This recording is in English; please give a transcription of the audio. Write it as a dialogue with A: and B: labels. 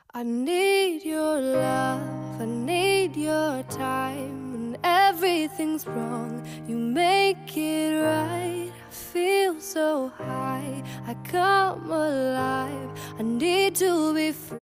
A: I need your love, I need your time. When everything's wrong, you make it right. I feel so high, I come alive. I need to be free.